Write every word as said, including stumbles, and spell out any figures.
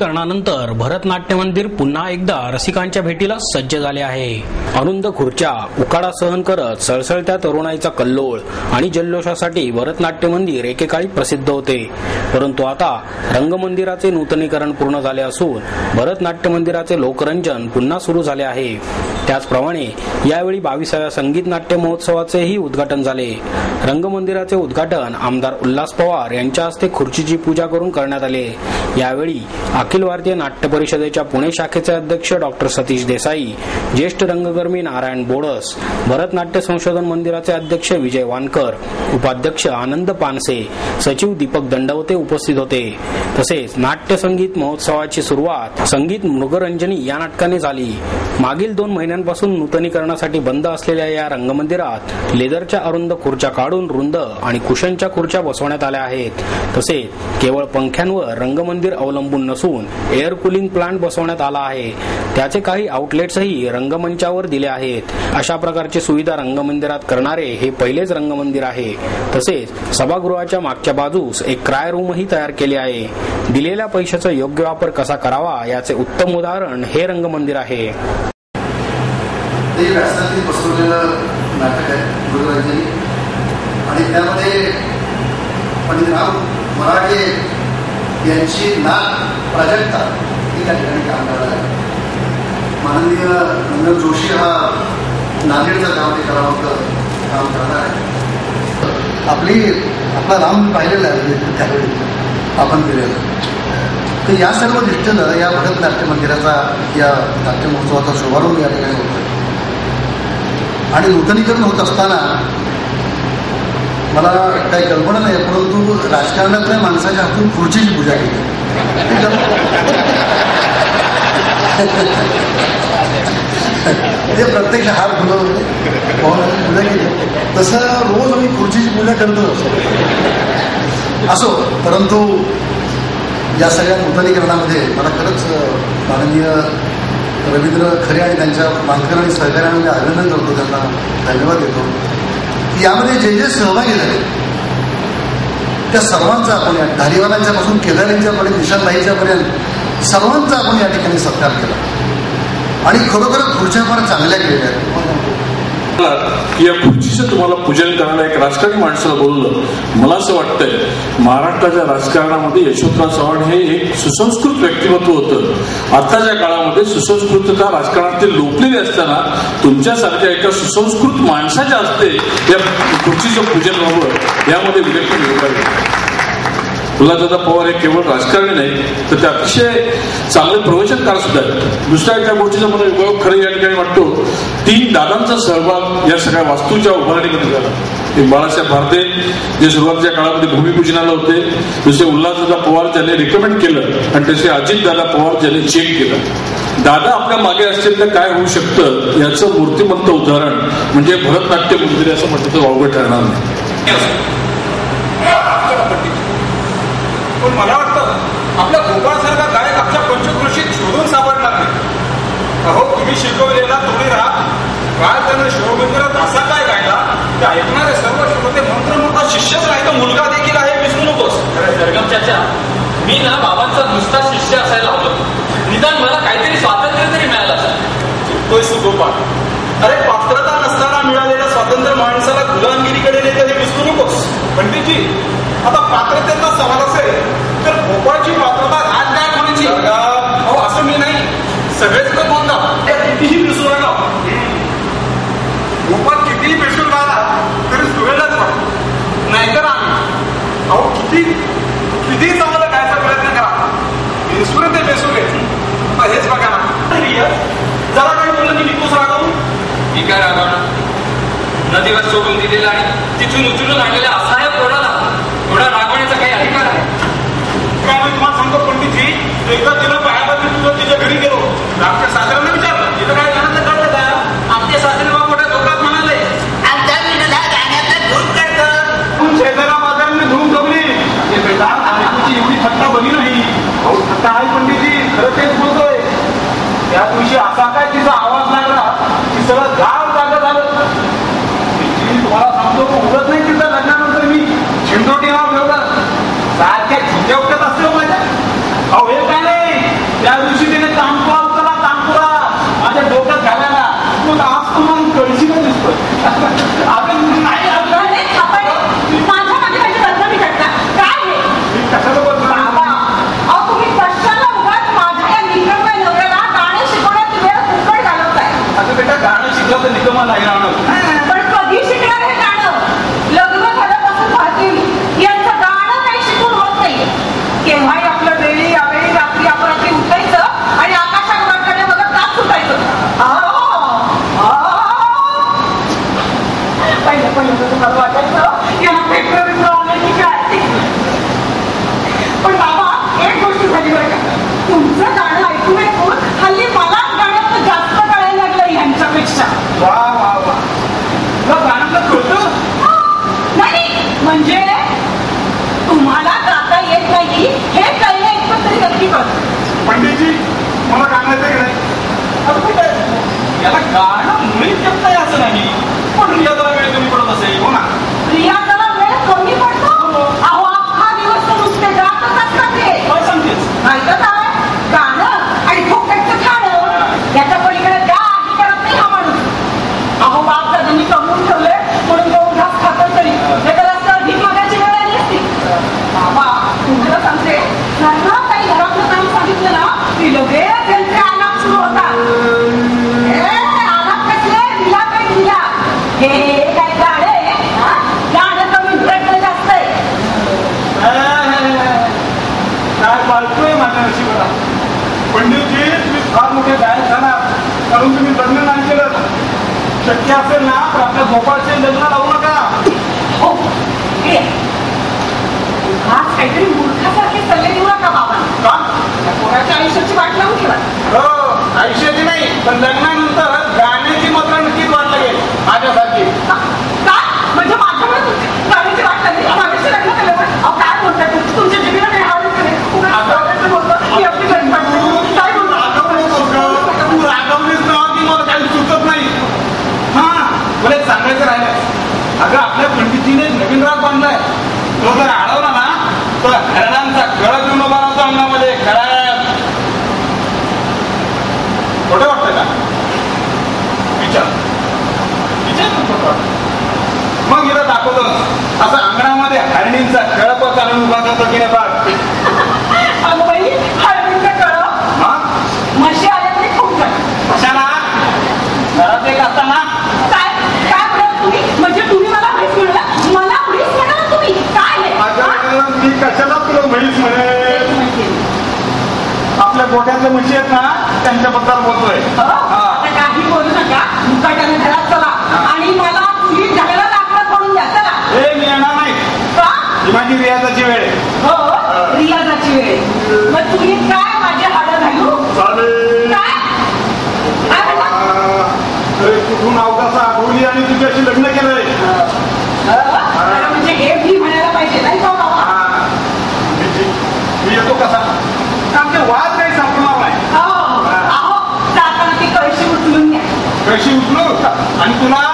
नूतनीकरणानंतर भरतनाट्य मंदिर पुन्हा एकदा रसिकांच्या भेटीला सज्ज झाले आहे. अरुंद खुर्च्या, उकाडा सहन करत सळसळत्या तरुणाईचा कल्लोळ आणि जल्लोषासाठी भरतनाट्य मंदिर एकेकाळी प्रसिद्ध होते. परंतु आता रंगमंदिराचे नूतनीकरण पूर्ण झाले असून भरतनाट्य मंदिराचे लोकरंजन पुन्हा सुरू झाले आहे. त्याचप्रमाणे यावेळी बावीसाव्या संगीत नाट्य महोत्सवाचेही उद्घाटन झाले. रंगमंदिराचे उद्घाटन आमदार उल्हास पवार यांच्या हस्ते खुर्चीची पूजा करून करण्यात आले. यावेळी अखिल भारतीय नाट्य परिषदेच्या पुणे शाखेचे अध्यक्ष डॉक्टर सतीश देसाई, ज्येष्ठ रंगकर्मी नारायण बोडस, भरतनाट्य संशोधन मंदिराचे अध्यक्ष विजय वानकर, उपाध्यक्ष आनंद पानसे, सचिव दीपक दंडवते उपस्थित होते. तसेच नाट्य संगीत महोत्सवाची सुरुवात संगीत मृगरंजनी या नाटकाने झाली. मागील दोन महिन्यांपासून नूतनीकरणासाठी बंद असलेल्या या रंगमंदिरात लेदरच्या अरुंद खुर्च्या काढून रुंद आणि कुशनच्या खुर्च्या बसवण्यात आल्या आहेत. तसेच केवळ पंख्यांवर रंगमंदिर अवलंबून नसून एअर कुलिंग प्लांट बसवण्यात आला आहे. त्याचे काही आउटलेट्सही रंगमंचावर दिले आहेत. अशा प्रकारची सुविधा रंगमंदिरात करणारे हे पहिलेच रंगमंदिर आहे. तसेच सभागृहाच्या मागच्या बाजूस एक क्राय रूमही तयार केले आहे. दिलेल्या पैशाचा योग्य वापर कसा करावा याचे उत्तम उदाहरण हे रंगमंदिर आहे. बसवलेलं नाटक आहे मृगरंजनी आणि त्यामध्ये पंडित राम मराठे यांची नात प्राजक्ता ही त्या ठिकाणी काम करणार आहे. माननीय मंगल जोशी हा नांदेडचा गावामध्ये करावं काम करणार आहे. आपली आपला राम पाहिलेला आहे त्यावेळी आपण दिलेलं. तर या सर्व दृष्टीनं या भरतनाट्य मंदिराचा या नाट्य महोत्सवाचा शुभारंभ या ठिकाणी होतो आणि नूतनीकरण होत असताना मला काही कल्पना नाही, परंतु राजकारणातल्या माणसाच्या हातून खुर्चीची पूजा केली. ते प्रत्यक्ष हार फुलं होते, पूजा केली. तसं रोज आम्ही खुर्चीची पूजा करतो असो. परंतु या सगळ्या नूतनीकरणामध्ये मला खरंच माननीय रवींद्र खरे आणि त्यांच्या मानकर आणि सहकार्याने अभिनंदन करतो, त्यांना धन्यवाद देतो. यामध्ये जे जे सहभागी झाले त्या सर्वांचा आपण या धारीवालांच्या पासून केदारींच्या पर्यंत निशांताईच्या पर्यंत सर्वांचा आपण या ठिकाणी सत्कार केला आणि खरोखर खुर्च्या फार चांगल्या केलेल्या आहेत. की या खुर्चीचं तुम्हाला पूजन करायला एक राजकारणी माणसाला बोलवलं. मला असं वाटतंय महाराष्ट्राच्या राजकारणामध्ये यशवंतराव चव्हाण हे एक सुसंस्कृत व्यक्तिमत्व होतं. आताच्या काळामध्ये सुसंस्कृतता राजकारणातील लोपलेली असताना तुमच्यासारख्या एका सुसंस्कृत माणसाच्या हस्ते या खुर्चीचं पूजन व्हावं यामध्ये विलक्षण योगदान आहे. उल्हासदादा पवार हे केवळ राजकारणी नाही तर ते अतिशय चांगले प्रवचनकार सुद्धा आहेत. दुसऱ्या एका गोष्टीचा मला उपयोग खरं या ठिकाणी वाटतो, तीन दादांचा सहभाग या सगळ्या वास्तूच्या उभारणीमध्ये झाला. एक बाळासाहेब भारते जे सुरुवातीच्या काळामध्ये भूमिपूजनाला होते, दुसरे उल्हासदादा पवार ज्यांनी रिकमेंड केलं आणि तसे अजितदादा पवार ज्यांनी चेक केलं. दादा आपल्या मागे असतील तर काय होऊ शकतं याचं मूर्तिमंत उदाहरण म्हणजे भरतनाट्य मंदिर असं म्हटलं तर वावगं ठरणार नाही. पण मला वाटतं आपल्या गोपाळसारखा गायक आमच्या पंचक्रोशीत शोधून सापडणार नाही. अहो तुम्ही शिकवलेला तुम्ही राहा काल त्यानं शिवमंदिरात असा काय गायला ते ऐकणारे सर्व श्रोते मंत्रमुग्ध शिष्यच नाही तर मुलगा देखील आहे विसरू नकोस. सरगम चाचा, मी ना बाबांचा नुसता शिष्य असायला हवं, निदान मला काहीतरी स्वातंत्र्य तरी मिळालं असं. तोय सुगोपाळ, अरे पात्रता नसताना मिळालेल्या स्वातंत्र्य माणसाला गुलामगिरीकडे नेतं हे विसरू नकोस. पंडितजी, आता पात्रतेचा सवाल असेल तर भोपाळची पात्रता आज काय म्हणायची? अहो असं मी नाही, सगळेच तर बोलतात त्या कितीही विसरू राहिला. भोपाळ कितीही विसरू राहिला तरी सुरेलाच वाटतो. नाहीतर आम्ही अहो किती कितीही चांगलं गायचा प्रयत्न करा, विसरू ते बेसू घे. हेच बघा ना, जरा काही बोललं की निघूच रागावून. मी काय रागवणार? नदीवर सोडून दिलेला आणि तिथून उचलून आणलेल्या असहाय पोराला थोडा रागवण्याचा काही अधिकार आहे? काय मी तुम्हाला सांगतो पंडितजी, एकदा तिला पायामध्ये तुझं तिच्या घरी गेलो, आमच्या सासऱ्यांना विचारलं तिथं काय गाणं कळलं का? आमच्या सासरे बा मोठ्या धोकात म्हणाले गाण्यातलं शेजारा बाजारांनी धूम जमली. बेटा तुझी एवढी थट्टा बनी नाही. अहो थट्टा आहे पंडितजी, खरं तेच बोलतोय. त्या दिवशी असा काय तिचा आवाज लागला की सगळं गाव जागा झालं. तुम्हाला सांगतो उगत नाही तिथं लग्नानंतर मी झेंडोटी नाव ठेवलं सारख्या झिंग्या उठत असतो माझ्या. अहो हे काय नाही मला गाण्याचं की नाही आता कुठे याला गाणं मुळीच येत नाही असं नाही पण रियाजाला वेळ कमी पडत असेल हो ना रियाजाला वेळ कमी पडतो अहो अख्खा दिवस तर नुसते गातच असतात ते काय सांगतेस नाही तर काय गाणं आणि फुकटचं खाणं याच्या पलीकडे काही करत नाही हा माणूस अहो बाप दादांनी कमवून ठेवले म्हणून दोन घास खातो तरी त्याला अधिक मागायची वेळ आली असती बाबा तुम्हाला सांगते ना काही घरातलं काम सांगितलं ना की लगेच त्यांचे आलाप सुरू होतात आलाप कसले दिला काय दिला हे काय गाणे गाणं कमी प्रश्न जास्त आहे काय पाळतोय माझ्या नशिबाला पंडितजी तुम्ही फार मोठे गायक झाला कारण तुम्ही लग्न नाही केलं शक्य असेल ना तर आपल्या भोपाळचे लग्न लावू नका हो खास काहीतरी मूर्खासारखे सल्ले देऊ नका बाबा का कोणाच्या आयुष्याची वाट लावून ठेवा हो आयुष्याची नाही पण लग्नानंतर गाण्याची मात्र नक्कीच वाट लागेल माझ्यासारखी काय म्हणजे माझ्यामुळे तुमची गाण्याची वाट लागली माझ्याशी लग्न केलं पण अहो काय बोलताय तुमची तुमच्या जिबीला काही हावडीच नाही बोलतो की आपली गणपती काय बोलतो तू रागवलीस ना की मला काही सुचत नाही हा मला एक सांगायचं राहिलं अगं आपल्या पंडितजीने नवीन राग बांधलाय तो जर अडवला ना तर हरणांचा गळा घेऊन उभा राहतो अंगामध्ये खरा खोटं वाटतं का विचार विचार मग हिला दाखवतो असं अंगणामध्ये हरणींचा कळप चालून उभा करतो की नाही बाग अगं बाई हळदीचं कळप हा म्हशी आल्या तरी खूप जण कशाला घरात एक असताना काय काय म्हणत तुम्ही म्हणजे तुम्ही मला म्हैस म्हणला मला म्हैस म्हणाला तुम्ही काय हे? अगं मी कशाला तुला म्हैस म्हणेल आपल्या गोठ्यातल्या म्हशी आहेत ना त्यांच्याबद्दल बोलतोय हो? आता काही बोलू नका मुकाट्याने घरात चला आणि मला तुम्ही झाडाला लाकडं पडून द्या चला हे मी येणार नाही का ही माझी रियाजाची वेळ आहे हो रियाजाची वेळ मग तुम्ही काय माझे हाडं घालू चालेल काय काय म्हणता अरे कुठून अवकाशा आठवली आणि तुझ्याशी लग्न केलंय अरे म्हणजे हे मी म्हणायला पाहिजे नाही का बाबा हा. मी येतो कसा आमचे वाद काही संपणार नाही हो अहो जाताना ती कळशी उचलून घ्या कशी उचलू आणि तुला